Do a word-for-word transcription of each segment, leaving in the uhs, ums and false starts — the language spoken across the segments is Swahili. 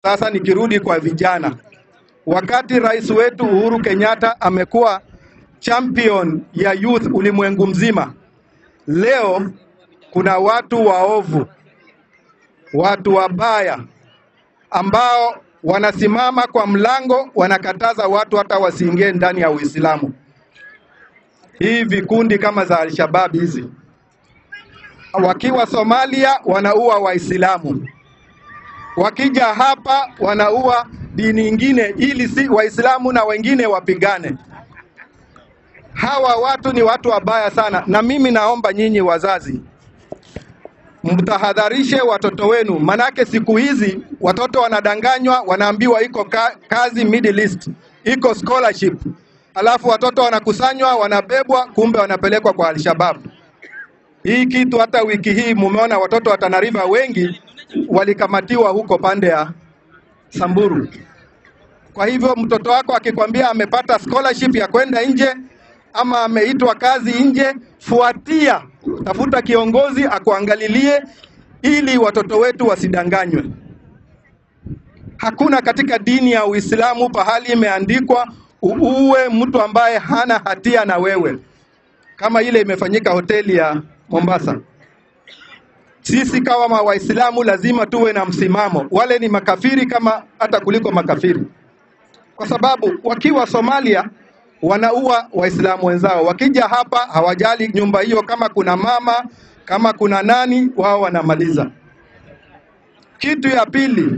Sasa nikirudi kwa vijana, wakati rais wetu Uhuru Kenyatta amekuwa champion ya youth ulimwengu mzima, leo kuna watu waovu, watu wabaya ambao wanasimama kwa mlango wanakataza watu hata wasiingie ndani ya Uislamu. Hii vikundi kama za Al-Shabaab hizi, wakiwa Somalia wanaua Waislamu, wakija hapa wanaua dini nyingine ili si Waislamu na wengine wapigane. Hawa watu ni watu wabaya sana, na mimi naomba nyinyi wazazi mtahadharishe watoto wenu, manake siku hizi watoto wanadanganywa, wanaambiwa iko ka, kazi Middle East, iko scholarship, alafu watoto wanakusanywa, wanabebwa, kumbe wanapelekwa kwa Al-Shabaab. Hii kitu hata wiki hii mumeona watoto wa Tana River wengi walikamatiwa huko pande ya Samburu. Kwa hivyo mtoto wako akikwambia amepata scholarship ya kwenda nje ama ameitwa kazi nje, fuatia, tafuta kiongozi akuangalilie ili watoto wetu wasidanganywe. Hakuna katika dini ya Uislamu pahali imeandikwa uue mtu ambaye hana hatia na wewe, kama ile imefanyika hoteli ya Mombasa. Sisi kama Waislamu lazima tuwe na msimamo. Wale ni makafiri kama hata kuliko makafiri, kwa sababu wakiwa Somalia wanaua Waislamu wenzao, wakija hapa hawajali nyumba hiyo kama kuna mama, kama kuna nani, wao wanamaliza. Kitu ya pili,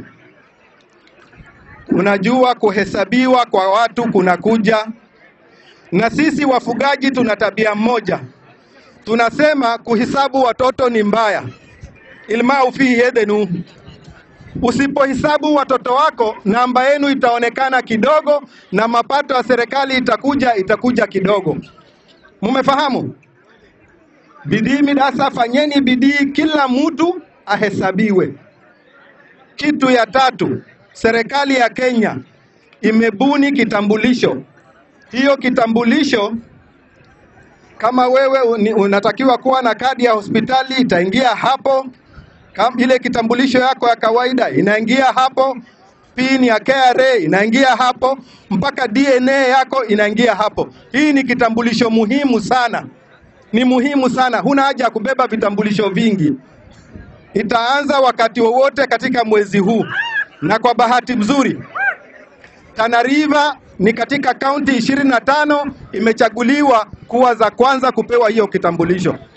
unajua kuhesabiwa kwa watu kunakuja, na sisi wafugaji tuna tabia moja, tunasema kuhesabu watoto ni mbaya. Ilma ufi yedenu, usipohesabu watoto wako namba yenu itaonekana kidogo na mapato ya serikali itakuja itakuja kidogo. Mumefahamu? Bidii midasa, fanyeni bidii kila mtu ahesabiwe. Kitu ya tatu, serikali ya Kenya imebuni kitambulisho. Hiyo kitambulisho, kama wewe unatakiwa kuwa na kadi ya hospitali itaingia hapo, kama ile kitambulisho yako ya kawaida inaingia hapo, pin ya K R A inaingia hapo, mpaka D N A yako inaingia hapo. Hii ni kitambulisho muhimu sana. Ni muhimu sana. Huna haja ya kubeba vitambulisho vingi. Itaanza wakati wowote katika mwezi huu. Na kwa bahati mzuri, Tana River ni katika kaunti ishirini na tano imechaguliwa kuwa za kwanza kupewa hiyo kitambulisho.